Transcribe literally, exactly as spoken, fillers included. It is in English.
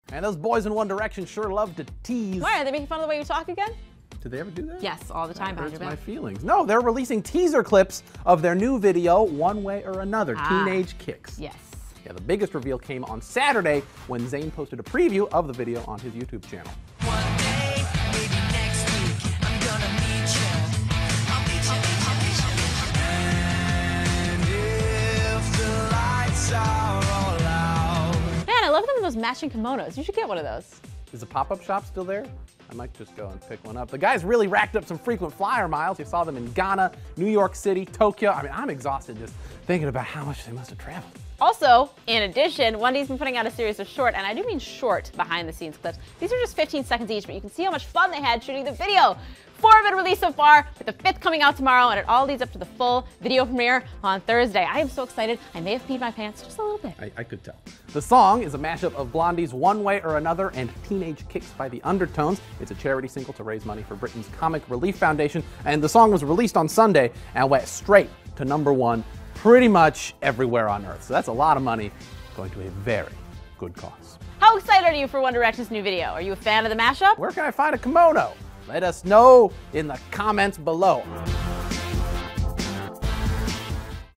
And those boys in One Direction sure love to tease. Why, are they making fun of the way you talk again? Did they ever do that? Yes, all the time. That hurts behind your my back. feelings. No, they're releasing teaser clips of their new video, One Way or Another, Ah, Teenage Kicks. Yes. Yeah, the biggest reveal came on Saturday when Zayn posted a preview of the video on his YouTube channel. One day, maybe next week, I'm gonna meet you. I'll meet you, meet you, meet you. And if the lights are all out. Man, I love them in those matching kimonos. You should get one of those. Is the pop-up shop still there? I might just go and pick one up. The guys really racked up some frequent flyer miles. You saw them in Ghana, New York City, Tokyo. I mean, I'm exhausted just thinking about how much they must have traveled. Also, in addition, Wendy's been putting out a series of short, and I do mean short, behind-the-scenes clips. These are just fifteen seconds each, but you can see how much fun they had shooting the video. Four have been released so far, with the fifth coming out tomorrow, and it all leads up to the full video premiere on Thursday. I am so excited. I may have peed my pants just a little bit. I, I could tell. The song is a mashup of Blondie's One Way or Another and Teenage Kicks by the Undertones. It's a charity single to raise money for Britain's Comic Relief Foundation, and the song was released on Sunday and went straight to number one pretty much everywhere on Earth. So that's a lot of money going to a very good cause. How excited are you for One Direction's new video? Are you a fan of the mashup? Where can I find a kimono? Let us know in the comments below.